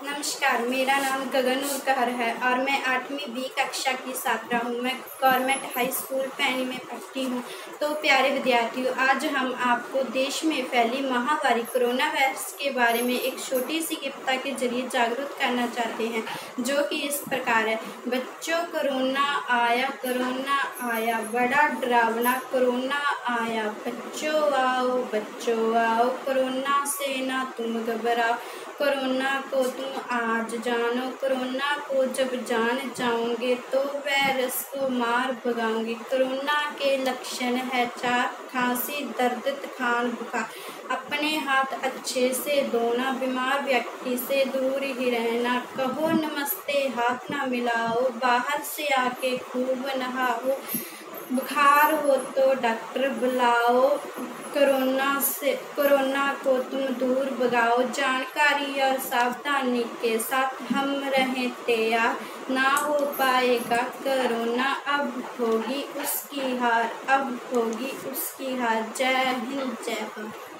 नमस्कार, मेरा नाम गगनूर कहर है और मैं 8वीं बी कक्षा की छात्रा हूँ। मैं गवर्नमेंट हाई स्कूल पैनी में पढ़ती हूँ। तो प्यारे विद्यार्थियों, आज हम आपको देश में फैली महामारी कोरोना वायरस के बारे में एक छोटी सी कविता के जरिए जागरूक करना चाहते हैं, जो कि इस प्रकार है। बच्चों, कोरोना आया बड़ा डरावना, कोरोना आया। बच्चों आओ, कोरोना से ना तुम घबराओ। कोरोना को तुम आज जानो, कोरोना को जब जान जाओगे तो वायरस को मार भगाओगे। कोरोना के लक्षण है 4, खांसी, दर्द, तूफान, बुखार। अपने हाथ अच्छे से धोना, बीमार व्यक्ति से दूर ही रहना। कहो नमस्ते, हाथ ना मिलाओ, बाहर से आके खूब नहाओ। बुखार हो तो डॉक्टर बुलाओ, कोरोना को तुम दूर भगाओ। जानकारी और सावधानी के साथ हम रहें तैयार, ना हो पाएगा कोरोना। अब होगी उसकी हार, जय हिंद जय भारत।